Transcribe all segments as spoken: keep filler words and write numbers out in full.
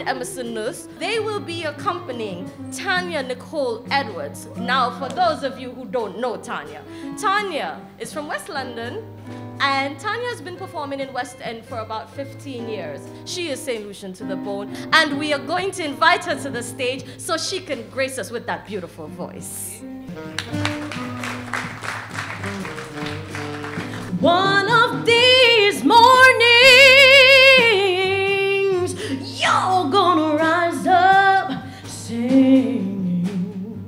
Emerson Nuss. They will be accompanying Tanya Nicole Edwards. Now, for those of you who don't know Tanya, Tanya is from West London, and Tanya has been performing in West End for about fifteen years. She is Saint Lucian to the bone, and we are going to invite her to the stage so she can grace us with that beautiful voice. One of these mornings, you're gonna rise up singing.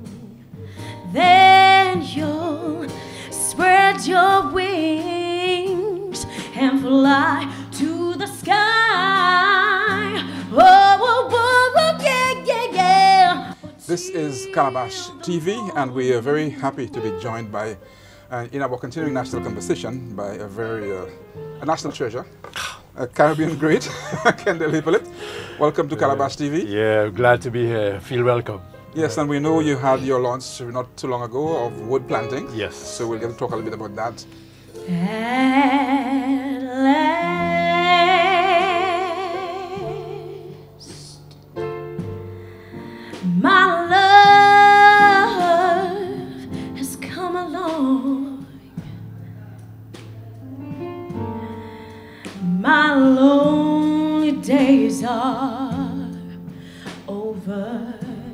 Then you'll spread your wings and fly to the sky. Oh, oh, oh, oh, yeah, yeah, yeah. This is Calabash T V, and we are very happy to be joined by, uh, in our continuing national conversation, by a very, uh, a national treasure, a Caribbean great, Kendel Hippolyte. Welcome to uh, Calabash T V. Yeah, glad to be here. Feel welcome. Yes, and we know you had your launch not too long ago of Wordplanting. Yes. So we'll get to talk a little bit about that. At last, my love has come along. My lonely days are over,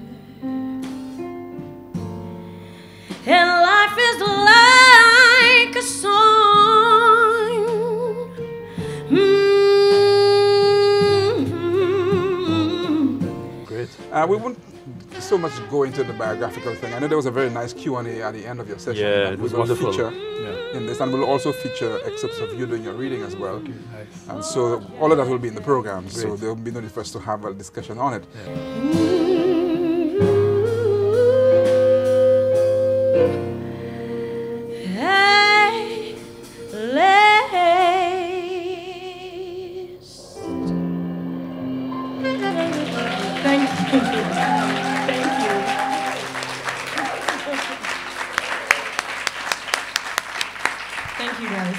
and life is like a song. Mm-hmm. Great. Uh, we won't so much go into the biographical thing. I know there was a very nice Q and A at the end of your session. Yeah, it was we will wonderful. feature Yeah. in this, and we'll also feature excerpts of you doing your reading as well. Okay, nice. And so all of that will be in the program. So Great. there will be no need for us to have a discussion on it. Yeah. Thank you. Thank you. Thank you, guys.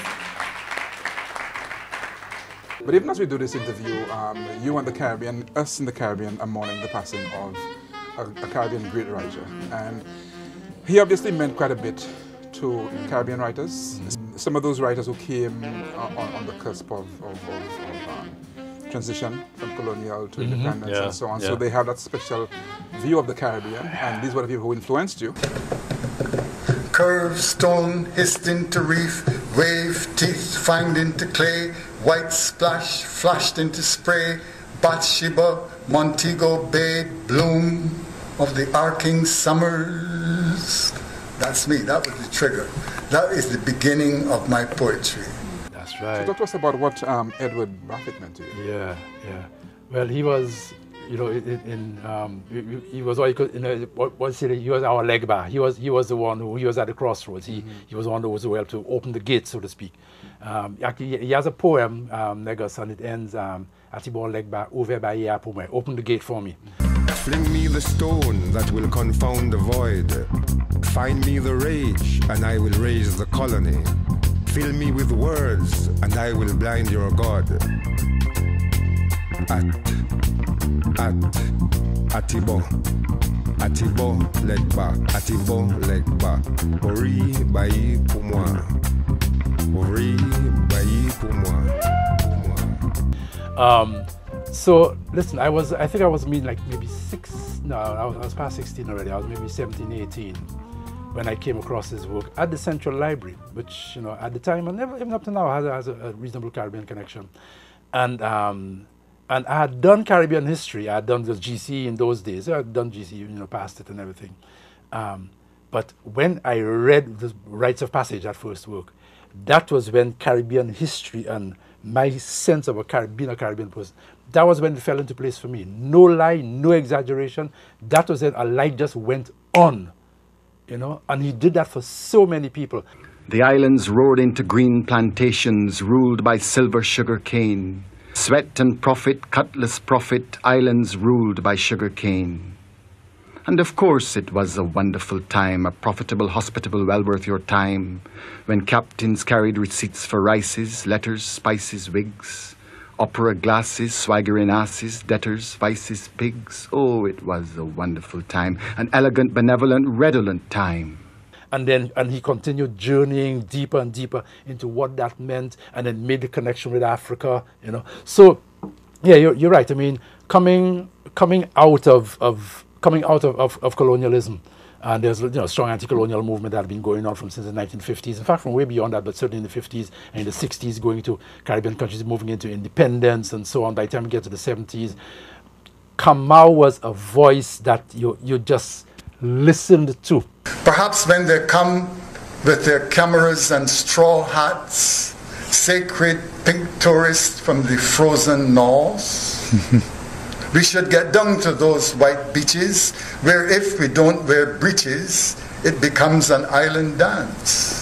But even as we do this interview, um, you and the Caribbean, us in the Caribbean, are mourning the passing of a, a Caribbean great writer. And he obviously meant quite a bit to Caribbean writers. Mm-hmm. Some of those writers who came on, on the cusp of, of, of, of um, transition from colonial to Mm-hmm. independence Yeah. and so on. Yeah. So they have that special view of the Caribbean, and these were the people who influenced you. Curved stone hissed into reef, wave teeth fanged into clay, white splash flashed into spray, Bathsheba, Montego Bay, bloom of the arcing summers. That's me, that was the trigger. That is the beginning of my poetry. That's So right. talk to us about what um, Edward Brathwaite meant to you. Yeah, yeah. Well, he was, you know, in, in um, he, he was what you could, you know, what, what's it, he was our leg bar. He was, he was the one who, he was at the crossroads. He, mm-hmm. he was the one who was who helped to open the gate, so to speak. Um, actually, he has a poem, um, Negus, and it ends, um, Atibor leg bar, over by here, open the gate for me. Fling me the stone that will confound the void. Find me the rage, and I will raise the colony. Fill me with words, and I will blind your God. At, at, Atibo, Atibo, leg back, Atibo, leg back. Ori, bayi, pour moi. Ori, bayi, pour moi. Um, so listen, I was, I think I was maybe like maybe six, no, I was, I was past sixteen already. I was maybe seventeen, eighteen when I came across his work at the Central Library, which, you know, at the time, and never, even up to now, has, has a, a reasonable Caribbean connection. And, um, and I had done Caribbean history. I had done the G C in those days. I had done G C, you know, past it and everything. Um, but when I read the Rites of Passage, that first work, that was when Caribbean history and my sense of a Caribbean, a Caribbean person, that was when it fell into place for me. No lie, no exaggeration. That was it. A light just went on, you know, and he did that for so many people. The islands roared into green plantations ruled by silver sugar cane. Sweat and profit, cutlass profit, islands ruled by sugar cane. And of course it was a wonderful time, a profitable, hospitable, well worth your time, when captains carried receipts for rices, letters, spices, wigs, opera glasses, swaggering asses, debtors, vices, pigs. Oh, it was a wonderful time, an elegant, benevolent, redolent time. And then and he continued journeying deeper and deeper into what that meant, and then made the connection with Africa, you know. So, yeah, you're, you're right. I mean, coming coming out of, of coming out of, of, of colonialism, and there's, you know, strong anti-colonial movement that had been going on from since the nineteen fifties. In fact, from way beyond that, but certainly in the fifties and in the sixties, going to Caribbean countries, moving into independence and so on. By the time we get to the seventies, Kamau was a voice that you you just listened to. Perhaps when they come with their cameras and straw hats, sacred pink tourists from the frozen north, we should get down to those white beaches where if we don't wear breeches, it becomes an island dance.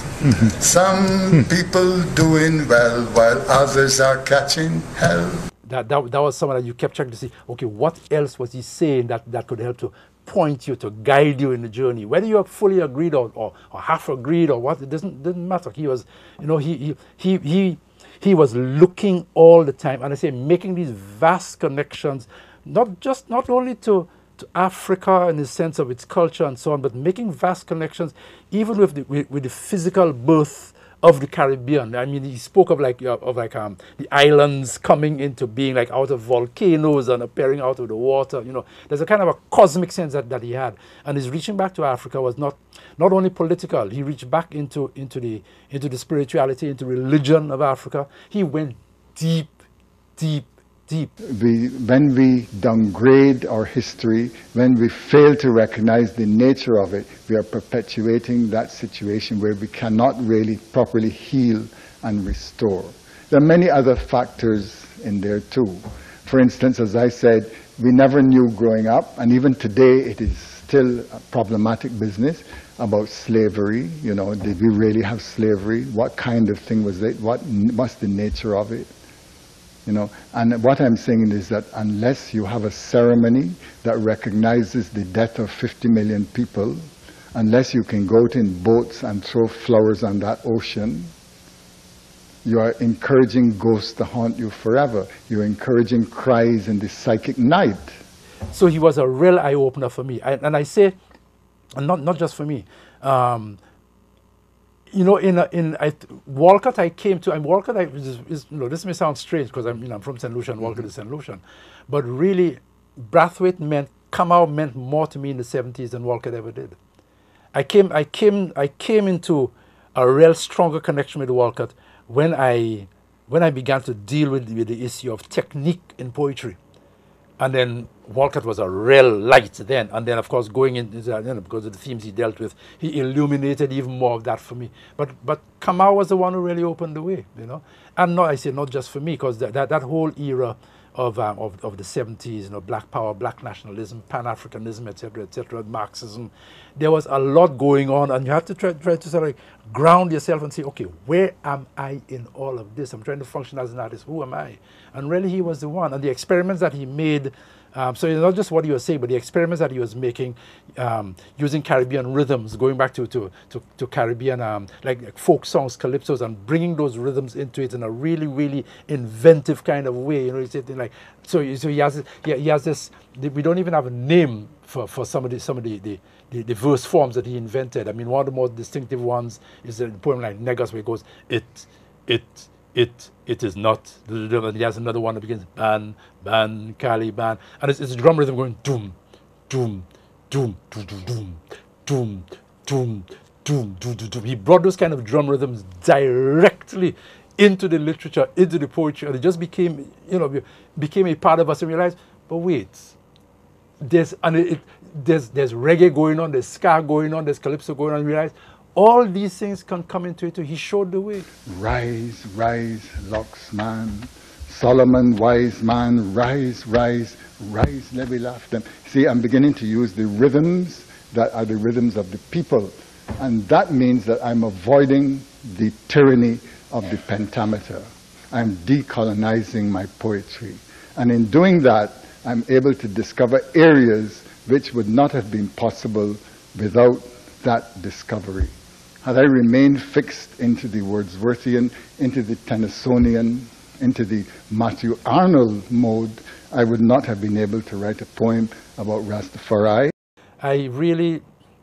Some people doing well while others are catching hell. That, that, that was someone that you kept checking to see, okay, what else was he saying that, that could help to point you, to guide you in the journey, whether you are fully agreed or, or, or half agreed or what, it doesn't, doesn't matter. He was, you know, he, he, he, he, he was looking all the time, and I say making these vast connections, not just, not only to, to Africa in the sense of its culture and so on, but making vast connections even with the, with, with the physical birth of the Caribbean. I mean, he spoke of like uh, of like um, the islands coming into being, like out of volcanoes and appearing out of the water. You know, there's a kind of a cosmic sense that, that he had, and his reaching back to Africa was not not only political. He reached back into into the into the spirituality, into religion of Africa. He went deep, deep. Deep. We, when we downgrade our history, when we fail to recognize the nature of it, we are perpetuating that situation where we cannot really properly heal and restore. There are many other factors in there too. For instance, as I said, we never knew growing up, and even today it is still a problematic business about slavery. You know, did we really have slavery? What kind of thing was it? What, what's the nature of it? You know, and what I'm saying is that unless you have a ceremony that recognizes the death of fifty million people, unless you can go out in boats and throw flowers on that ocean, you are encouraging ghosts to haunt you forever. You're encouraging cries in the psychic night. So he was a real eye-opener for me. I, and I say, and not, not just for me, um, you know, in a, in I, Walcott, I came to, and Walcott, I, is, is, you know, this may sound strange because I'm, you know, I'm from Saint Lucian, Walcott mm-hmm. is Saint Lucian, but really, Brathwaite meant, Kamau meant more to me in the seventies than Walcott ever did. I came, I came, I came into a real stronger connection with Walcott when I, when I began to deal with, with the issue of technique in poetry. And then Walcott was a real light then. And then, of course, going into, you know, because of the themes he dealt with, he illuminated even more of that for me. But but Kamau was the one who really opened the way, you know. And not, I say not just for me, because that, that, that whole era of, um, of of the seventies, you know, black power, black nationalism, Pan-Africanism, et cetera, et cetera, Marxism, there was a lot going on, and you have to try, try to sort of ground yourself and say, okay, where am I in all of this? I'm trying to function as an artist. Who am I? And really, he was the one. And the experiments that he made, um, so it's not just what he was saying, but the experiments that he was making, um, using Caribbean rhythms, going back to to to, to Caribbean um, like, like folk songs, calypsos, and bringing those rhythms into it in a really, really inventive kind of way. You know, it's like so. So he has he, he has this. We don't even have a name for for some of the some of the, the the the verse forms that he invented. I mean, one of the more distinctive ones is a poem like Negus, where it goes, it, it. It it is not. And he has another one that begins ban ban Calabash, and it's, it's a drum rhythm going doom, doom, doom, doom, doom, doom, doom, doom, doom, doom, doom. He brought those kind of drum rhythms directly into the literature, into the poetry, and it just became, you know, became a part of us. And we realized, but wait, there's and it, it, there's there's reggae going on, there's ska going on, there's calypso going on. And we realized, all these things can come into it. He showed the way. Rise, rise, Lux man, Solomon, wise man, rise, rise, rise, let me laugh them. See, I'm beginning to use the rhythms that are the rhythms of the people. And that means that I'm avoiding the tyranny of the pentameter. I'm decolonizing my poetry. And in doing that, I'm able to discover areas which would not have been possible without that discovery. Had I remained fixed into the Wordsworthian, into the Tennysonian, into the Matthew Arnold mode, I would not have been able to write a poem about Rastafari. I really,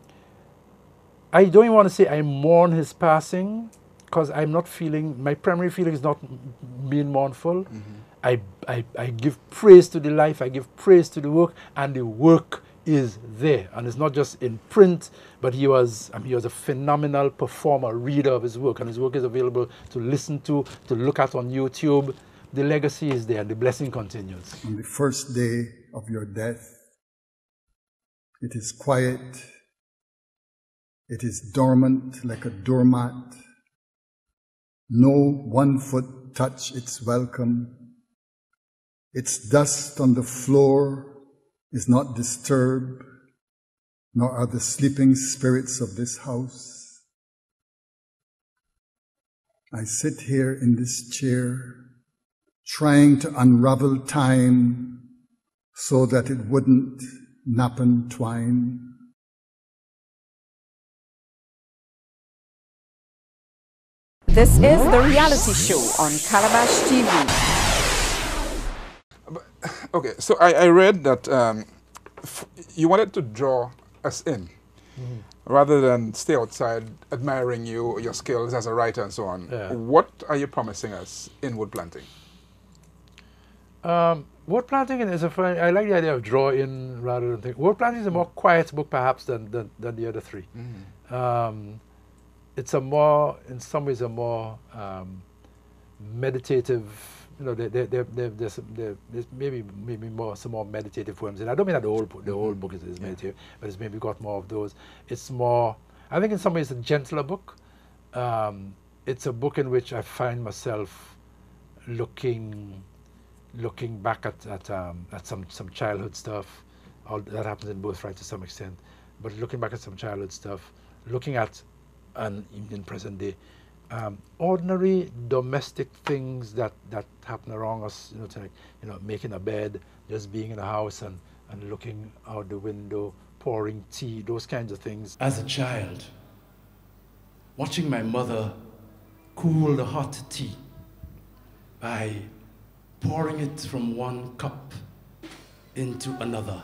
I don't even want to say I mourn his passing, because I'm not feeling, my primary feeling is not being mournful. Mm-hmm. I, I, I give praise to the life, I give praise to the work, and the work is there. And it's not just in print, but he was, I mean, he was a phenomenal performer, reader of his work, and his work is available to listen to, to look at on YouTube. The legacy is there, and the blessing continues. On the first day of your death, it is quiet, it is dormant like a doormat. No one foot touch its welcome. Its dust on the floor is not disturbed, nor are the sleeping spirits of this house. I sit here in this chair, trying to unravel time so that it wouldn't nap and twine. This is the reality show on Calabash T V. Okay, so I, I read that um, f you wanted to draw us in, mm-hmm. rather than stay outside admiring you, your skills as a writer and so on. Yeah. What are you promising us in Wordplanting? Um, Wordplanting is a fun, I like the idea of draw in rather than think. Wordplanting is a more quiet book perhaps than, than, than the other three. Mm-hmm. um, it's a more, in some ways, a more um, meditative, you know, there, there, there, there, there's, there, there's maybe maybe more some more meditative poems. And I don't mean that the whole the whole book is, is yeah. meditative, but it's maybe got more of those. It's more, I think in some ways, a gentler book. Um, it's a book in which I find myself looking looking back at at, um, at some some childhood stuff. All that happens in both, right, to some extent. But looking back at some childhood stuff, looking at, and in present day, Um, ordinary domestic things that, that happen around us, you know, to like, you know, making a bed, just being in a house and, and looking out the window, pouring tea, those kinds of things. As a child, watching my mother cool the hot tea by pouring it from one cup into another.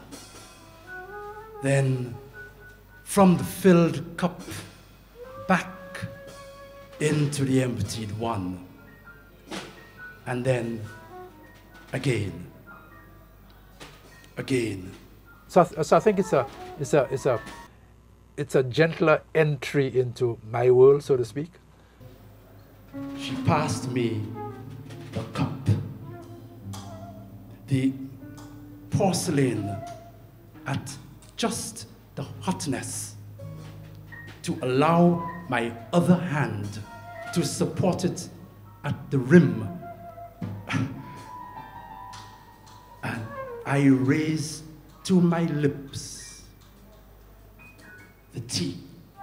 Then from the filled cup back into the emptied one, and then again, again. So, so I think it's a, it's a, it's a, it's a gentler entry into my world, so to speak. She passed me the cup, the porcelain at just the hotness to allow my other hand to support it at the rim. And I raise to my lips the tea,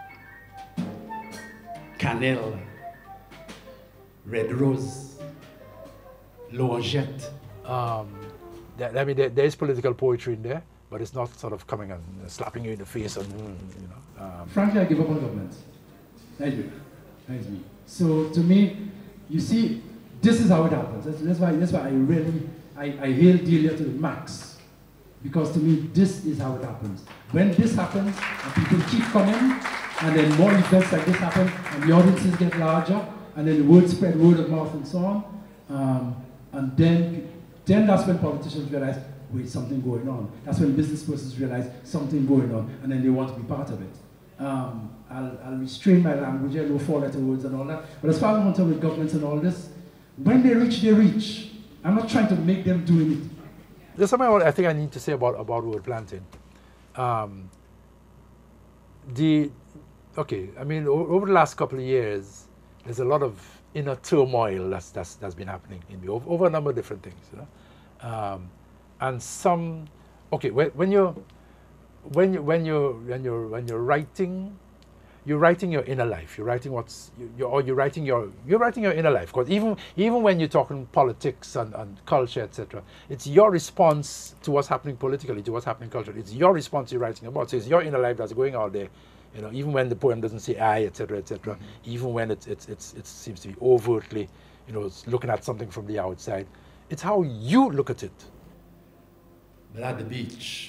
cannelle, red rose, l'orangette. Um, that, I mean, there, there is political poetry in there, but it's not sort of coming and slapping you in the face and, you know. Um. Frankly, I give up on government. I do. That's me. So to me, you see, this is how it happens. That's, that's why. That's why I really I, I hail Delia to the max, because to me this is how it happens. When this happens, and people keep coming, and then more events like this happen, and the audiences get larger, and then the word spread, word of mouth, and so on. Um, and then, then that's when politicians realize, wait, something going on. That's when business persons realize something going on, and then they want to be part of it. Um, I'll, I'll restrain my language, I know four-letter words and all that. But as far as I'm concerned with governments and all this, when they reach, they reach. I'm not trying to make them do anything. There's something I think I need to say about, about Wordplanting. Um, the, okay, I mean, over the last couple of years, there's a lot of inner turmoil that's, that's, that's been happening in me, over, over a number of different things, you know. Um, and some, okay, when, when you're, When you when you when you're when you're writing, you're writing your inner life. You're writing what's you, you're or you're writing your you're writing your inner life. Because even even when you're talking politics and, and culture, et cetera, it's your response to what's happening politically, to what's happening culturally. It's your response you're writing about. So it's your inner life that's going out there. You know, even when the poem doesn't say I, et cetera, et cetera. Mm-hmm. Even when it's it's it's it seems to be overtly you know, looking at something from the outside. It's how you look at it. But at the beach,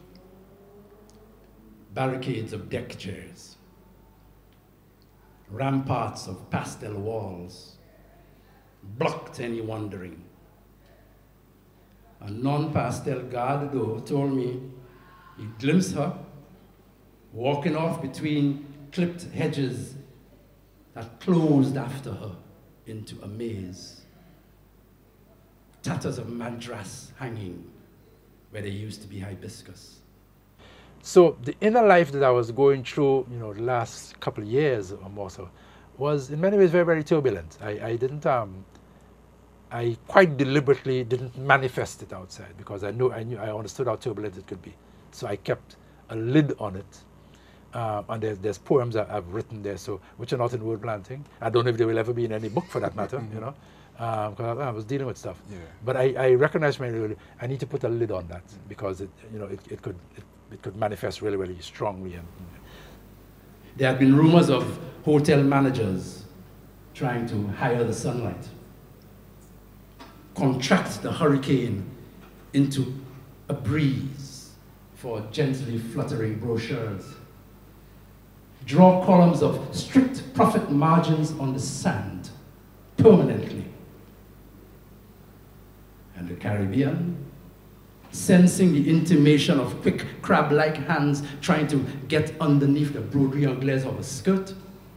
barricades of deck chairs, ramparts of pastel walls, blocked any wandering. A non-pastel guard, though, told me he glimpsed her walking off between clipped hedges that closed after her into a maze. Tatters of madras hanging where there used to be hibiscus. So the inner life that I was going through, you know, the last couple of years or more so, was in many ways very, very turbulent. I, I didn't, um, I quite deliberately didn't manifest it outside because I knew, I knew, I understood how turbulent it could be. So I kept a lid on it. Um, and there's, there's poems that I've written there, so which are not in Wordplanting. I don't know if they will ever be in any book for that matter, you know, because um, I, I was dealing with stuff. Yeah. But I, I recognized my, I need to put a lid on that because it, you know, it, it could, it, it could manifest really, really strongly. And, there had been rumors of hotel managers trying to hire the sunlight, contract the hurricane into a breeze for gently fluttering brochures, draw columns of strict profit margins on the sand permanently. And the Caribbean, sensing the intimation of quick crab-like hands trying to get underneath the broderie anglaise of a skirt,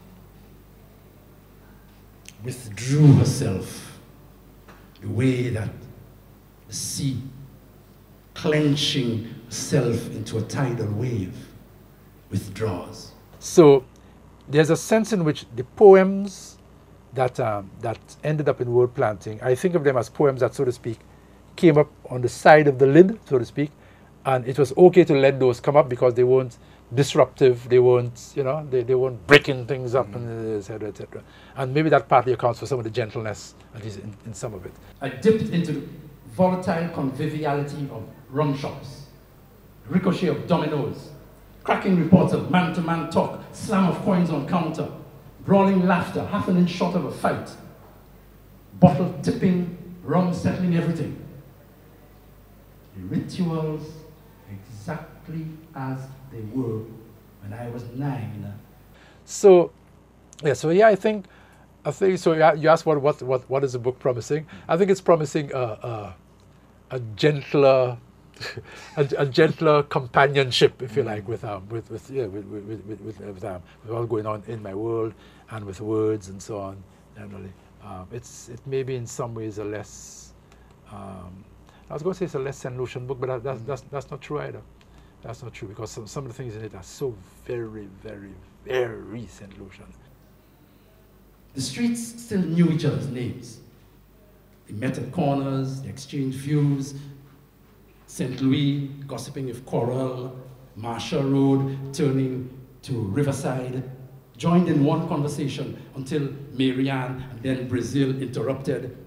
withdrew herself the way that the sea, clenching itself into a tidal wave, withdraws. So there's a sense in which the poems that, um, that ended up in Wordplanting, I think of them as poems that, so to speak, came up on the side of the lid, so to speak, and it was okay to let those come up because they weren't disruptive, they weren't, you know, they, they weren't breaking things up, mm-hmm. and et cetera, et cetera. And maybe that partly accounts for some of the gentleness, at least in, in some of it. I dipped into the volatile conviviality of rum shops, ricochet of dominoes, cracking reports of man-to-man talk, slam of coins on counter, brawling laughter, half an inch short of a fight, bottle tipping, rum settling everything. The rituals exactly as they were when I was nine. So, yeah, so yeah, I think, I think so. You asked what, what, what, what is the book promising? I think it's promising a, a, a gentler, a, a gentler companionship, if you like, with um, with with yeah, with with with, with, with, um, with all going on in my world and with words and so on. Generally, um, it's it may be in some ways a less. Um, I was going to say it's a less Saint Lucian book, but that, that's that's that's not true either. That's not true because some some of the things in it are so very very very Saint Lucian. The streets still knew each other's names. They met at corners, they exchanged views. Saint Louis, gossiping with Coral, Marshall Road, turning to Riverside, joined in one conversation until Marianne and then Brazil interrupted.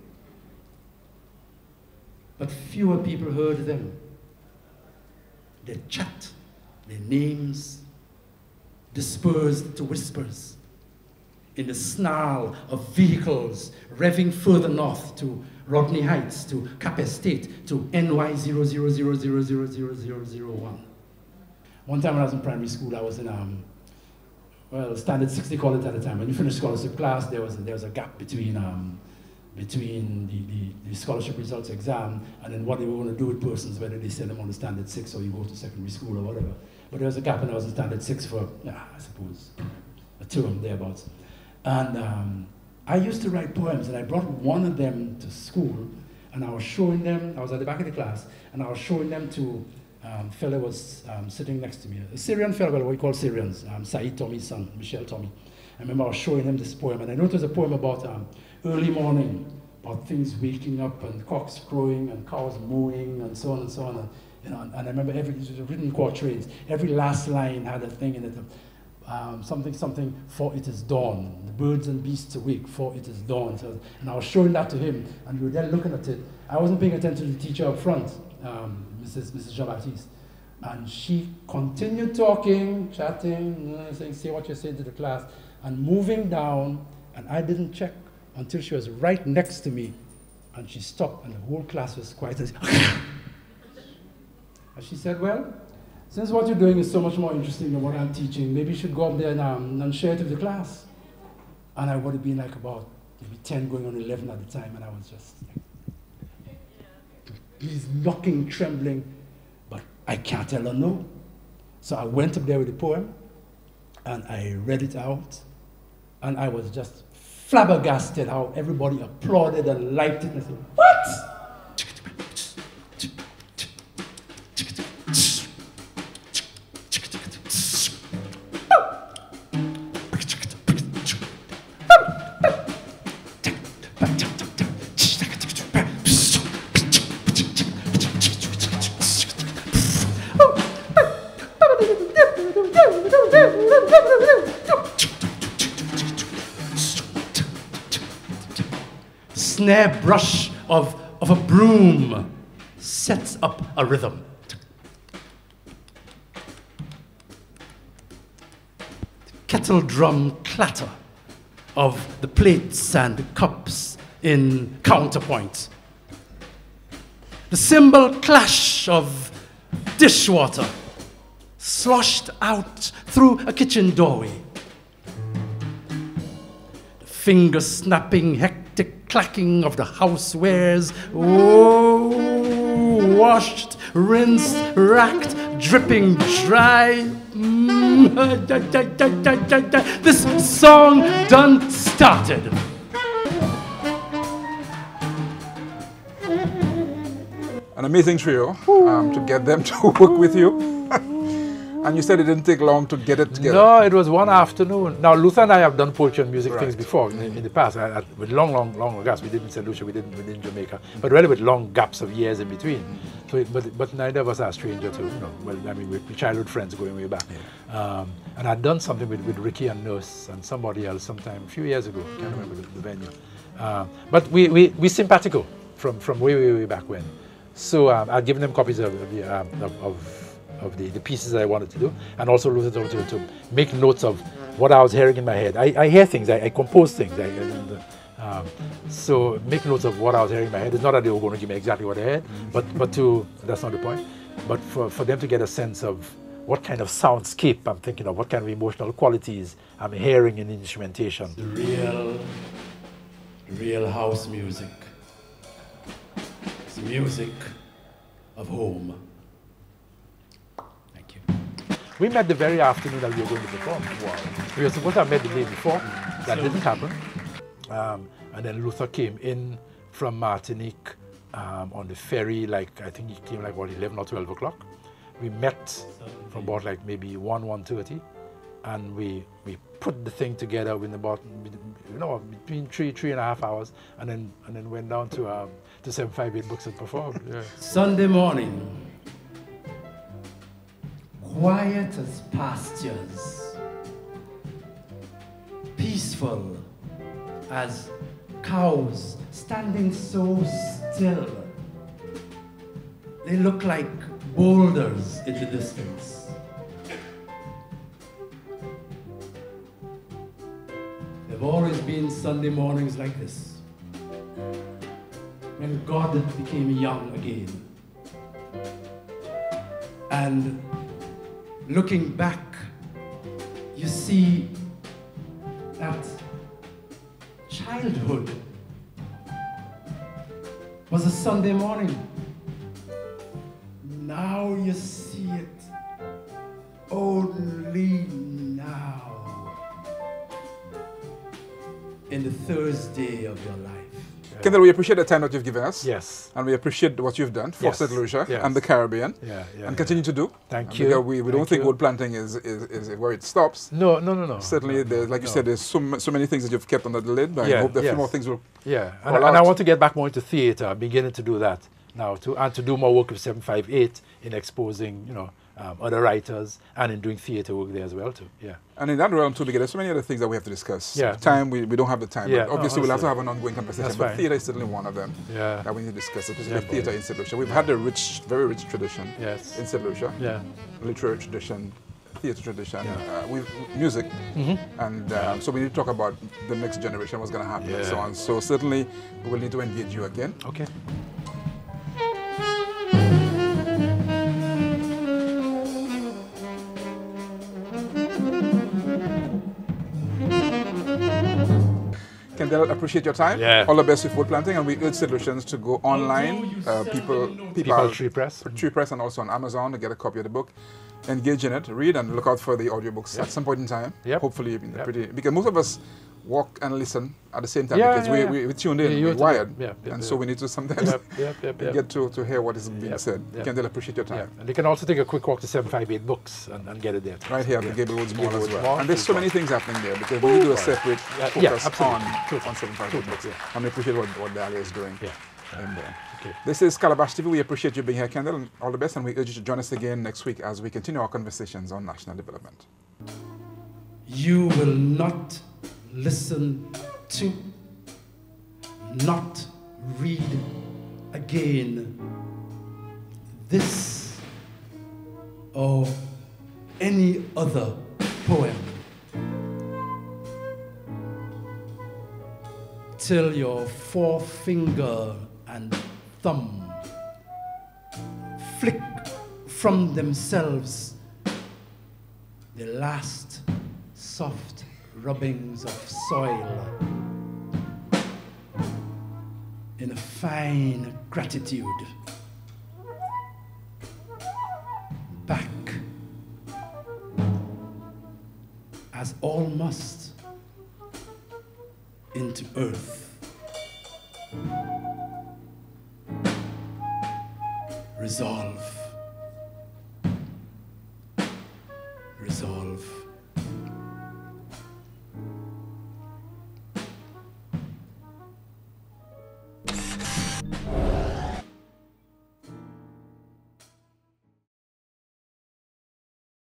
But fewer people heard them. Their chat, their names, dispersed to whispers in the snarl of vehicles revving further north to Rodney Heights, to Cap Estate, to N Y zero zero zero zero zero zero zero zero one. One time when I was in primary school, I was in, um, well, standard six they called it at the time. When you finish scholarship class, there was, there was a gap between, um, between the, the, the scholarship results exam and then what they were going to do with persons, whether they send them on the standard six or you go to secondary school or whatever. But there was a gap and I was in standard six for, yeah, I suppose, a term thereabouts. And um, I used to write poems, and I brought one of them to school, and I was showing them, I was at the back of the class, and I was showing them to um, a fellow was um, sitting next to me, a Syrian fellow, well, what we call Syrians, um, Said Tommy's son, Michel Tommy. I remember I was showing him this poem, and I noticed a poem about um, early morning, about things waking up, and cocks crowing, and cows mooing, and so on and so on. And, you know, and, and I remember every, it was written in quatrains, every last line had a thing in it. Um, something, something, for it is dawn. The birds and beasts awake, for it is dawn. So, and I was showing that to him, and we were there looking at it. I wasn't paying attention to the teacher up front, um, Missus Missus Jean-Baptiste. And she continued talking, chatting, saying, say what you're saying to the class, and moving down, and I didn't check until she was right next to me, and she stopped, and the whole class was quiet. And she said, well, since what you're doing is so much more interesting than what I'm teaching, maybe you should go up there and, um, and share it with the class. And I would have been like about maybe ten going on eleven at the time, and I was just like, he's knocking, trembling, but I can't tell her no. So I went up there with the poem, and I read it out, and I was just flabbergasted how everybody applauded and liked it. And I said, what? Snare brush of, of a broom sets up a rhythm. Kettle drum clatter of the plates and the cups in counterpoint. The cymbal clash of dishwater sloshed out through a kitchen doorway. The finger snapping hectic clacking of the housewares, oh, washed, rinsed, racked, dripping dry. Mm, da, da, da, da, da, da. This song done started. An amazing trio um, to get them to work with you. And you said it didn't take long to get it together. No, it was one afternoon. Now, Luther and I have done poetry and music right. things before in, in the past, I, I, with long, long, long gaps. We did in Saint Lucia, we did, we did in Jamaica, but really with long gaps of years in between. So, it, but, but neither of us are stranger to, you know, well, I mean, we're childhood friends going way back. Yeah. Um, and I'd done something with, with Ricky and Nurse and somebody else sometime a few years ago. I can't remember the, the venue. Um, but we, we, we simpatico from, from way, way, way back when. So um, I'd given them copies of, of, the, um, of, of of the, the pieces that I wanted to do, and also Luther told me to, to make notes of what I was hearing in my head. I, I hear things, I, I compose things, I, and, um, so make notes of what I was hearing in my head. It's not that they were going to give me exactly what I had, mm-hmm. but, but to, that's not the point, but for, for them to get a sense of what kind of soundscape I'm thinking of, what kind of emotional qualities I'm hearing in instrumentation. The real, real house music. It's the music of home. We met the very afternoon that we were going to perform. Wow. We were supposed to have met the day before. That so, didn't happen. Um, and then Luther came in from Martinique um, on the ferry, like, I think he came like about eleven or twelve o'clock. We met from about like maybe one, one thirty, and we we put the thing together in about, you know, between three, three and a half hours, and then and then went down to um, to seven five eight Books and performed. Yeah. Sunday morning. Quiet as pastures, peaceful as cows standing so still. They look like boulders in the distance. There've always been Sunday mornings like this, when God became young again. And looking back, you see that childhood was a Sunday morning. Now you see it only now in the Thursday of your life. Kendel, we appreciate the time that you've given us. Yes. And we appreciate what you've done for yes. Saint Lucia yes. and the Caribbean. Yeah, yeah, and continue yeah. to do. Thank and you. Because we, we Thank don't think you. Wordplanting is, is, is where it stops. No, no, no, no. Certainly, no, there's, like no. you said, there's so, so many things that you've kept under the lid, but yeah, I hope that yes. a few more things will Yeah, and, fall and I out. want to get back more into theatre, I'm beginning to do that now, too, and to do more work with seven five eight in exposing, you know, um, other writers, and in doing theatre work there as well, too. Yeah. And in that realm, too, because there's so many other things that we have to discuss. Yeah. Time, we, we don't have the time. Yeah, But obviously, no, we'll have to honestly. have an ongoing conversation. That's But fine. theatre is certainly one of them Yeah. that we need to discuss, especially Yeah, theatre boy. in Saint Lucia. We've had a rich, very rich tradition Yes. in Saint Lucia. Yeah. Literary tradition, theatre tradition, Yeah. uh, with music, Mhm. and uh, so we need to talk about the next generation, what's going to happen, and so Yeah. on. So certainly we will need to engage you again. Okay. Kendel, appreciate your time. Yeah. All the best with Wordplanting, and we urge Saint Lucians to go online. Uh, people, people, People Tree Press. Tree Press, and also on Amazon to get a copy of the book. Engage in it, read, and look out for the audiobooks Yep. at some point in time. Yep. Hopefully, in the Yep. pretty because most of us walk and listen at the same time Yeah, because yeah, we, yeah. we we tuned in, Yeah, we're you're- wired, yeah, yeah, and yeah. so we need to sometimes Yep, yep, yep, yep. get to, to hear what is being Yep, said. yep. Kendel, appreciate your time. Yeah. And they can also take a quick walk to seven five eight Books and, and get it there. Right here at Yeah. the Gable Woods Mall Gable as Woods well. Mall, And there's so full many stop. things happening there because we need to do a Right. separate Yeah, focus yeah, on, absolutely. on seven five True, books. yeah. And we appreciate what, what Dalia is doing. Yeah. And, uh, Okay. This is Calabash T V. We appreciate you being here, Kendel, and all the best. And we urge you to join us again next week as we continue our conversations on national development. You will not listen to, not read again this or any other poem till your forefinger and thumb flick from themselves the last soft rubbings of soil in a fine gratitude back as all must into earth. Resolve. Resolve.